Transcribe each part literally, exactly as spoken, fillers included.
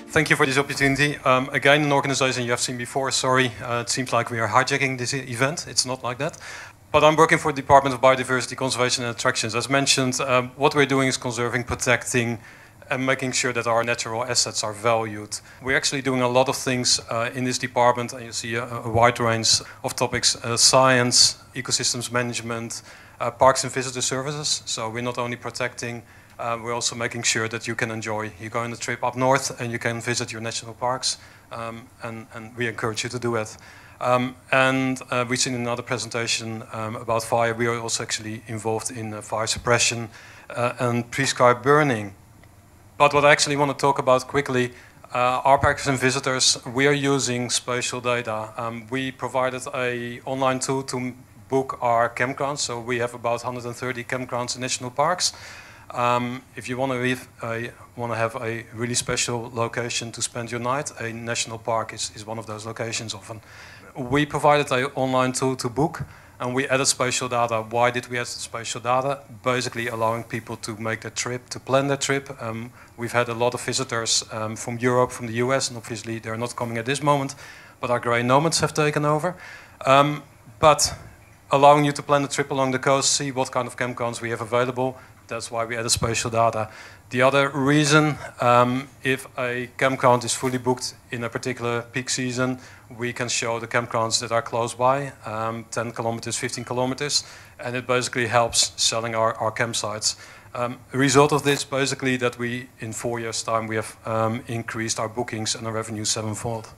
Thank you for this opportunity. Um, again, an organization you have seen before. Sorry, uh, it seems like we are hijacking this event. It's not like that. But I'm working for the Department of Biodiversity, Conservation and Attractions. As mentioned, um, what we're doing is conserving, protecting, and making sure that our natural assets are valued. We're actually doing a lot of things uh, in this department, and you see a, a wide range of topics: uh, science, ecosystems management, uh, parks and visitor services. So we're not only protecting, uh, we're also making sure that you can enjoy. You go on a trip up north and you can visit your national parks, um, and, and we encourage you to do it. Um, and uh, we've seen in another presentation um, about fire. We are also actually involved in uh, fire suppression uh, and prescribed burning. But what I actually want to talk about quickly, uh, our parks and visitors, we are using spatial data. Um, we provided an online tool to book our campgrounds. So we have about one hundred thirty campgrounds in national parks. Um, if you want to, leave a, want to have a really special location to spend your night, a national park is, is one of those locations often. We provided an online tool to book, and we added spatial data. Why did we add spatial data? Basically allowing people to make their trip, to plan their trip. Um, we've had a lot of visitors um, from Europe, from the U S, and obviously they're not coming at this moment, but our grey nomads have taken over. Um, but allowing you to plan the trip along the coast, see what kind of campgrounds we have available. That's why we added spatial data. The other reason, um, if a campground is fully booked in a particular peak season, we can show the campgrounds that are close by, um, ten kilometers, fifteen kilometers, and it basically helps selling our, our campsites. Um, a result of this, basically, that we, in four years' time, we have um, increased our bookings and our revenue sevenfold.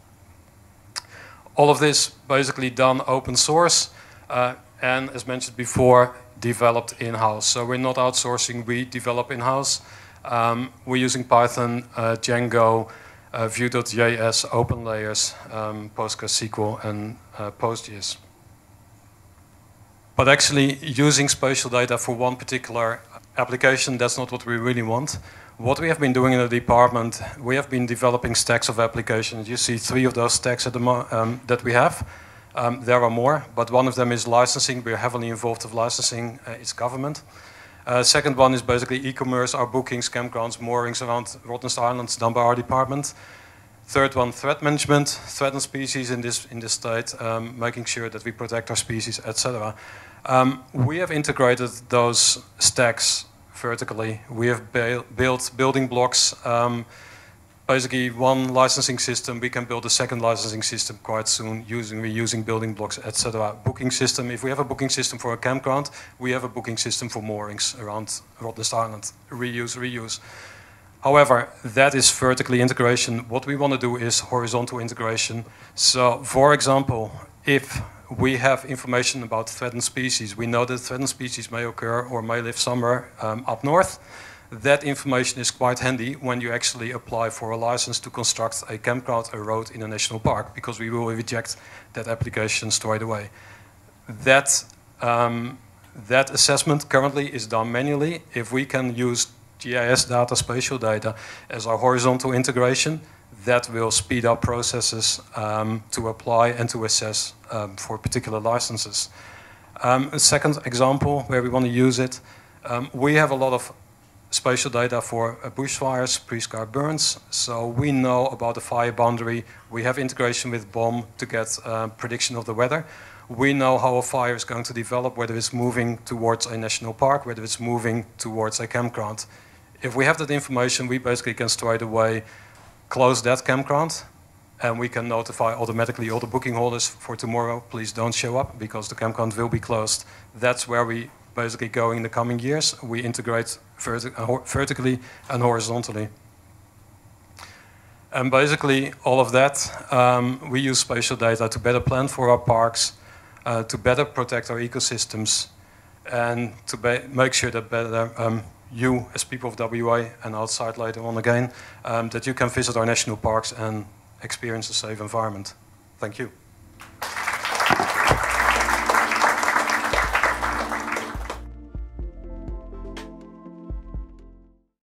All of this basically done open source, uh, and as mentioned before, developed in-house. So we're not outsourcing, we develop in-house. Um, we're using Python, uh, Django, uh, Vue.js, OpenLayers, um, PostgreSQL, and uh, PostGIS. But actually, using spatial data for one particular application, that's not what we really want. What we have been doing in the department, we have been developing stacks of applications. You see three of those stacks at the mo um, that we have. Um, there are more, but one of them is licensing. We're heavily involved with licensing. Uh, it's government. Uh, second one is basically e-commerce, our bookings, campgrounds, moorings around Rottnest Islands done by our department. Third one, threat management, threatened species in this in this state, um, making sure that we protect our species, et cetera. Um, we have integrated those stacks vertically. We have built building blocks. Um, Basically, one licensing system, we can build a second licensing system quite soon, using reusing building blocks, et cetera. Booking system, if we have a booking system for a campground, we have a booking system for moorings around Rottnest Island. Reuse, reuse. However, that is vertically integration. What we want to do is horizontal integration. So, for example, if we have information about threatened species, we know that threatened species may occur or may live somewhere um, up north. That information is quite handy when you actually apply for a license to construct a campground, a road in a national park, because we will reject that application straight away. That, um, that assessment currently is done manually. If we can use G I S data, spatial data, as our horizontal integration, that will speed up processes um, to apply and to assess um, for particular licenses. Um, a second example where we want to use it, um, we have a lot of spatial data for uh, bushfires, prescribed burns. So we know about the fire boundary. We have integration with B O M to get uh, prediction of the weather. We know how a fire is going to develop, whether it's moving towards a national park, whether it's moving towards a campground. If we have that information, we basically can straight away close that campground, and we can notify automatically all the booking holders for tomorrow, please don't show up because the campground will be closed. That's where we basically go in the coming years. We integrate verti uh, vertically and horizontally. And basically all of that, um, we use spatial data to better plan for our parks, uh, to better protect our ecosystems, and to make sure that better um, you, as people of W A and outside later on again, um, that you can visit our national parks and experience a safe environment. Thank you.